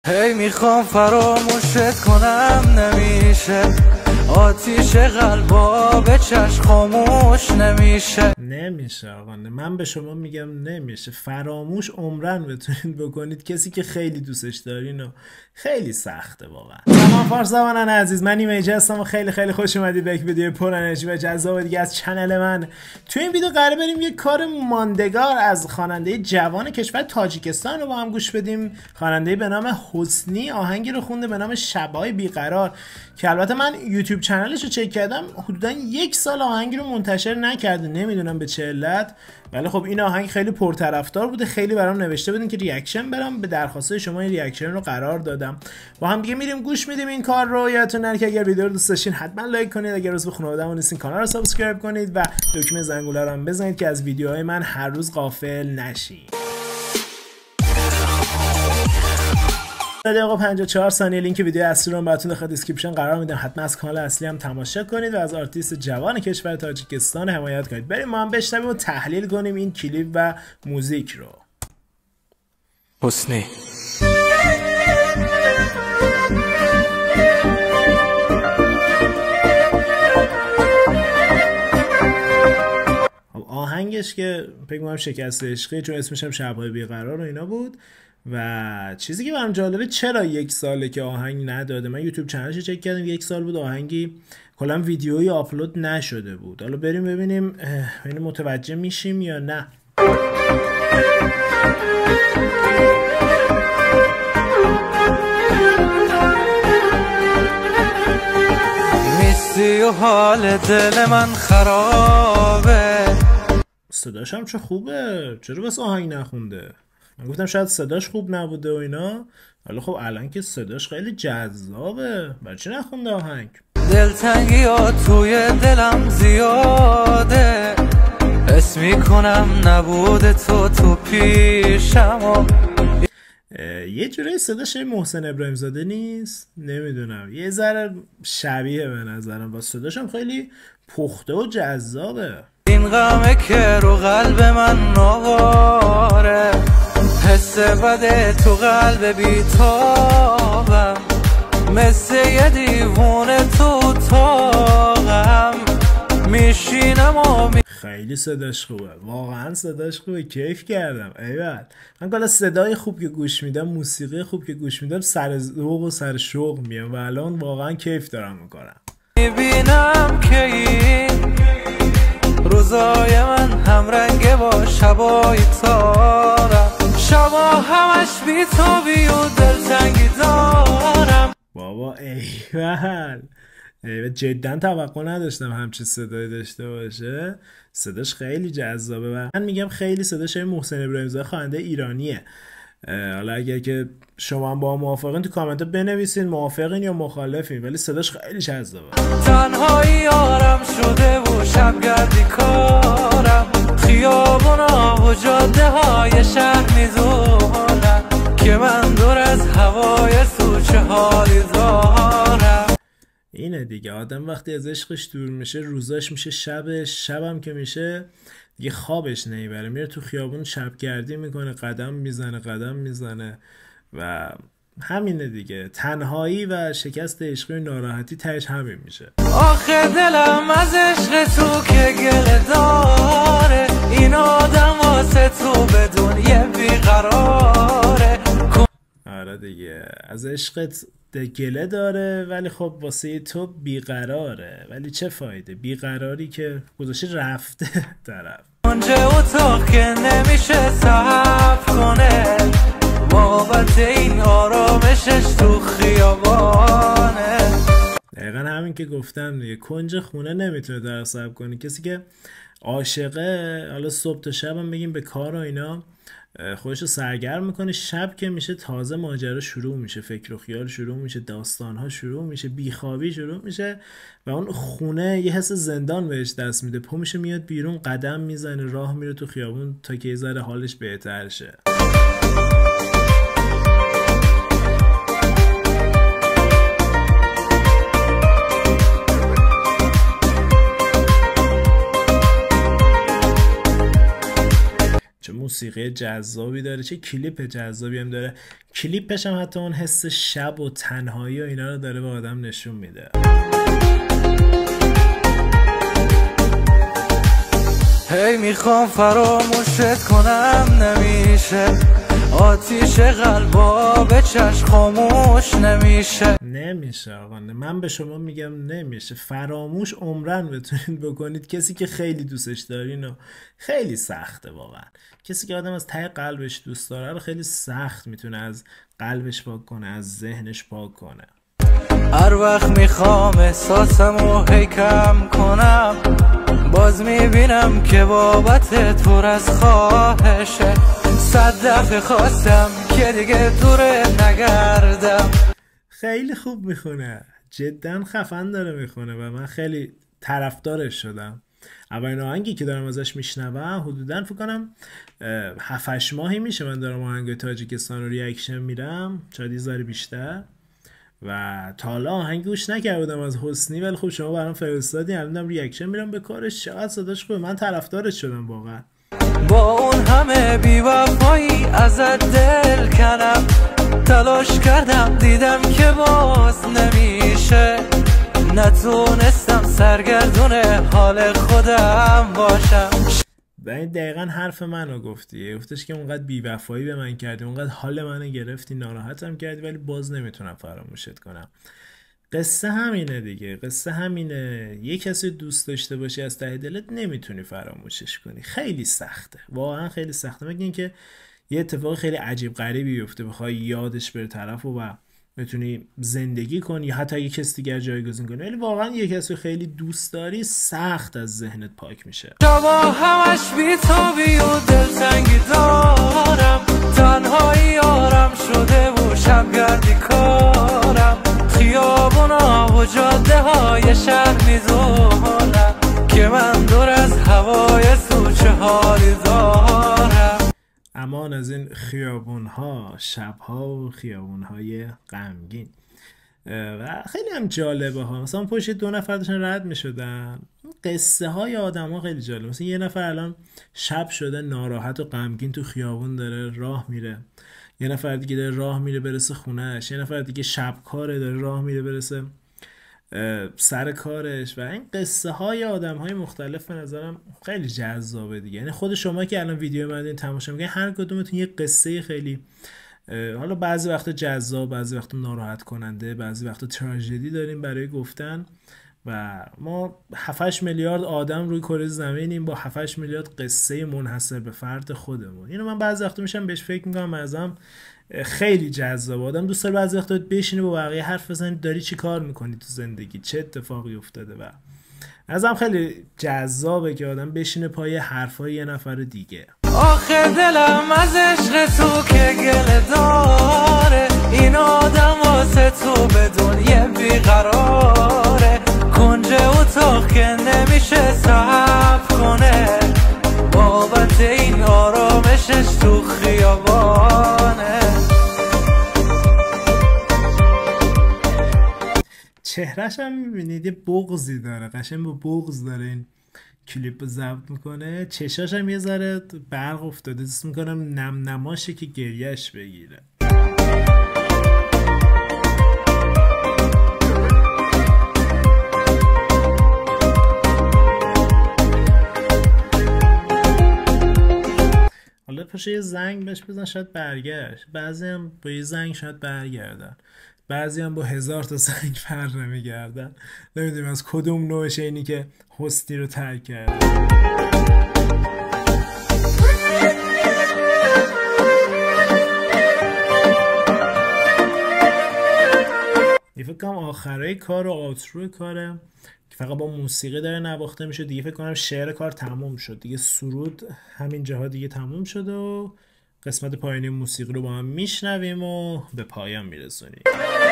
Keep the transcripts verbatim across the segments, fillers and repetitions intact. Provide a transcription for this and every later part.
هی میخوام فراموشت کنم نمیشه، آتیش قلبا به چشم خاموش نمیشه. نمیشه آقا، من به شما میگم نمیشه. فراموش عمرن بتونید بکنید کسی که خیلی دوستش دارین و خیلی سخته واقعا. سلام فارسوانان عزیز، من ایمیجه هستم و خیلی خیلی خوش اومدید به یک ویدیو پر انرژی و جذاب دیگه از چنل من. تو این ویدیو قراره بریم یک کار ماندگار از خواننده جوان کشور تاجیکستان رو با هم گوش بدیم. خواننده به نام حسنی آهنگی رو خونده به نام شب‌های بیقرار که البته من یوتیوب چنلش رو چک کردم حدودا یک سال آهنگی رو منتشر نکرده، نمیدونم به چه علت، ولی خب این آهنگ خیلی پرطرفدار بوده. خیلی برام نوشته بودین که ریاکشن برام، به درخواست شما این ریاکشن رو قرار دادم. با هم دیگه میریم گوش میدیم این کار رو. یادتون نره که اگر ویدیو رو دوست داشتین حتما لایک کنید، اگر عضو خانواده‌مون نیستین کانال رو سابسکرایب کنید و دکمه زنگوله رو هم بزنید که از ویدیوهای من هر روز غافل نشید. دقیقه پنجاه و چهار ثانیه لینک ویدیو اصلی رو براتون داخل دیسکریپشن قرار میدم. حتما از کانال اصلی هم تماشا کنید و از آرتیست جوان کشور تاجیکستان حمایت کنید. بریم ما هم بشنویم و تحلیل کنیم این کلیپ و موزیک رو. حسنی آهنگش که فکر می‌کنم شکست عشقی، چون اسمش هم شب‌های بیقرار و اینا بود. و چیزی که برام جالبه چرا یک ساله که آهنگ نداده. من یوتیوب چنلش رو چک کردم، یک سال بود آهنگی کلا ویدیویی آپلود نشده بود. حالا بریم ببینیم ببینیم متوجه میشیم یا نه. میسی و حال دل من خرابه. صداش هم چه خوبه، چرا بس آهنگ نخونده؟ من گفتم شاید صداش خوب نبوده و اینا، ولی خب الان که صداش خیلی جذابه، برای چی نخونده آهنگ؟ دلتنگی ها توی دلم زیاده، حس میکنم نبوده تو تو پیشم. یه جوری صداش محسن ابراهیم زاده نیست؟ نمیدونم، یه ذره شبیه به نظرم، با صداش هم خیلی پخته و جذابه. این غمه که رو قلب من نواره، حس بده تو قلب بیتابم، مثل یه دیوونه تو تاقم میشینم و می... خیلی صداش خوبه، واقعا صداش خوبه، کیف کردم. ایول، من کلا صدای خوب که گوش میدم، موسیقی خوب که گوش میدم، سر ذوق و سر شوق میام و الان واقعا کیف دارم میکنم. میبینم که این روزای من هم رنگه با شبای تارم، شبا همش بی تو بی و دلتنگی دارم. بابا ایول، ایول جدا توقع نداشتم همچین صدایی داشته باشه. صداش خیلی جذابه و من میگم خیلی صداش محسن ابراهیم زاده خواننده ایرانیه. حالا اگر که شما هم با موافقین تو کامنت بنویسین موافقین یا مخالفین، ولی صداش خیلی جذابه. تنهایی یارم شده و شبگردی کارم، خیابونا و جاده های شهر میدونم که من دور از هوای تو چه حالی دارم. اینه دیگه، آدم وقتی از عشقش دور میشه روزاش میشه شبش، شبم که میشه دیگه خوابش نمیبره، میره تو خیابون شبگردی میکنه، قدم میزنه قدم میزنه و همینه دیگه. تنهایی و شکست عشقی و ناراحتی تهش همین میشه. آخه دلم از عشق تو که گله داره، این آدم واسه تو بدون یه بیقراره. آره دیگه، از عشقت گله داره ولی خب واسه تو بیقراره، ولی چه فایده؟ بیقراری که گذاشته رفته طرف. اونجا اتاق که نمیشه صحب کنه، بابت این آرامشش تو خیابانه. دقیقا همین که گفتم دیگه، کنج خونه نمیتونه طرف صحب کنه. کسی که عاشقه حالا صبح تا شب هم بگیم به کار و اینا خودشو سرگرم میکنه، شب که میشه تازه ماجرا شروع میشه، فکر و خیال شروع میشه، داستانها شروع میشه، بیخوابی شروع میشه و اون خونه یه حس زندان بهش دست میده. پا میشه میاد بیرون، قدم میزنه، راه میره تو خیابون تا که یه ذره حالش بهتر شه. موسیقی موسیقی جذابی داره، چه کلیپ جذابی هم داره. کلیپش هم حتی اون حس شب و تنهایی و اینا رو داره به آدم نشون میده. هی میخوام فراموشت کنم نمیشه، آتیش قلبا به چشم خاموش نمیشه. نمیشه آقا، من به شما میگم نمیشه. فراموش عمرن بتونید بکنید. کسی که خیلی دوستش دارین و خیلی سخته واقعا. کسی که آدم از ته قلبش دوست داره رو خیلی سخت میتونه از قلبش پاک کنه، از ذهنش پاک کنه. هر وقت میخوام احساسمو هی کم کنم، باز میبینم که بابت پر از خواهشه. صد دفعه خواستم که دیگه دوره نگردم. خیلی خوب میخونه، جدا خفن داره میخونه و من خیلی طرفدارش شدم. اولین آهنگی که دارم ازش میشنوم حدودا فکر کنم هفت هشت ماهی میشه من دارم آهنگ تاجیکستان رو ریاکشن میرم، شاید یه ذره بیشتر، و تا حالا آهنگی گوش نکردم از حسنی، ولی خب شما برام فرستادین، الانم ریاکشن میرم به کارش. چقدر صداش خوبه، من طرفدارش شدم واقعا. با اون همه بی‌وفایی ازت دل کنم، تلاش کردم دیدم که باز نمیشه، نتونستم سرگردون حال خودم باشم. و این دقیقا حرف منو گفتی، گفتش که اونقدر بی‌وفایی به من کردی، اونقدر حال منو گرفتی، ناراحتم کردی، ولی باز نمیتونم فراموشت کنم. قصه همینه دیگه، قصه همینه. یه کسی دوست داشته باشی از ته دلت نمیتونی فراموشش کنی. خیلی سخته، واقعا خیلی سخته، مگه اینکه یه اتفاق خیلی عجیب غریبی بیفته بخوای یادش بره طرف و بتونی زندگی کنی، یا حتی یه کسی دیگر جایگزین کنی. ولی واقعا یه کسی خیلی دوست داری سخت از ذهنت پاک میشه. شبا همش بی‌تابی و دلتنگی دارم، تنهایی آرام شده و شبگردی کارم، خیابونا و جاده های شهر میدونم که من دور از هوای تو چه حالی دارم. امان از این خیابون ها، شب ها و خیابون های غمگین. و خیلی هم جالبه ها، مثلا پشت دو نفر داشتن رد می شدن، قصه های آدم ها خیلی جالبه. مثلا یه نفر الان شب شده ناراحت و غمگین تو خیابون داره راه میره، یه نفر دیگه داره راه میره برسه خونهش، یه نفر دیگه شبکاره داره راه میره برسه سر کارش. و این قصه های آدم های مختلف به نظرم خیلی جذابه دیگه. یعنی خود شما که الان ویدیو من دارین تماشا میکنین، هر کدومتون یه قصه خیلی، حالا بعضی وقتا جذاب، بعضی وقتا ناراحت کننده، بعضی وقتا تراژدی داریم برای گفتن. و ما هفت هشت میلیارد آدم روی کره زمینیم با هفت هشت میلیارد قصه منحصر به فرد خودمون. اینو من بعضی وقتا میشم بهش فکر میکنم، ازم خیلی جذاب. آدم دوست داره بعضی وقتا بشینه با بقیه حرف بزنه، داری چی کار میکنی تو زندگی، چه اتفاقی افتاده. و ازم خیلی جذابه که آدم بشینه پای حرفای یه نفر دیگه. آخه دلم از عشق تو که گله داره، این آدم واسه تو به دنیا بیقراره، کنج اتاق که نمیشه صبر کنه، بابت این آرامشش تو خیابانه. چهرهش هم میبینید یه بغضی داره، قشنگ با بغض داره این کلیپ ضبط میکنه. چشاش هم یه ذره برق افتاده، حس میکنم نم نماشه که گریهش بگیره. حالا پاشه یه زنگ بهش بزن شاید برگشت. بعضی هم با یه زنگ شاید برگردن، بعضی هم با هزار تا زنگ پر نمیگردن. نمیدونیم از کدوم نوعشه اینی که هستی رو ترک کرده. یه فکر کنم آخرای کار و آوترو کاره که فقط با موسیقی داره نواخته میشه دیگه. فکر کنم شعر کار تموم شد دیگه، سرود همین جاها دیگه تموم شد و قسمت پایانی موسیقی رو با هم میشنویم و به پایان میرسونیم.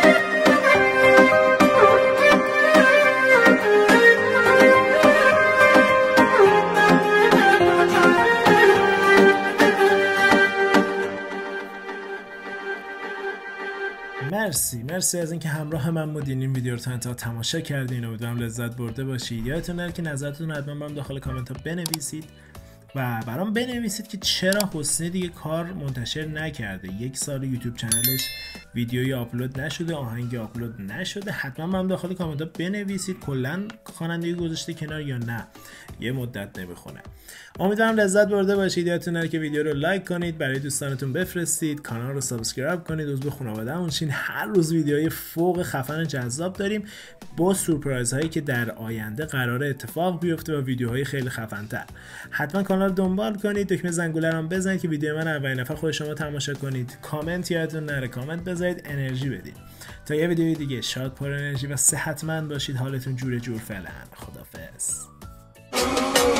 مرسی مرسی از اینکه همراه من بودین، این ویدیو رو تا انتها تماشا کردین. امیدوارم لذت برده باشید. یادتون نره که نظرتون حتما برام داخل کامنت ها بنویسید و برام بنویسید که چرا حسنی دیگه کار منتشر نکرده. یک سال یوتیوب چنلش ویدیویی آپلود نشده، آهنگی آپلود نشده. حتما من داخل کامنت ها بنویسید کلا خوانندگی گذاشته کنار یا نه یه مدت نمیخونه. امیدوارم لذت برده باشید. یادتون نره که ویدیو رو لایک کنید، برای دوستانتون بفرستید، کانال رو سابسکرایب کنید، عضو خانواده‌مون شین. هر روز ویدیوهای فوق خفن جذاب داریم با سورپرایز هایی که در آینده قراره اتفاق بیفته و ویدیوهای خیلی خفن‌تر. حتما کانال رو دنبال کنید، دکمه زنگوله رو هم بزنید که ویدیو من اولین نفر خود شما تماشا کنید. کامنت یادتون نره کامنت بذارید، انرژی بدید. تا یه ویدیوی دیگه شاد، پر انرژی و صحتمند باشید. حالتون جور جور فعلا. خدافظ.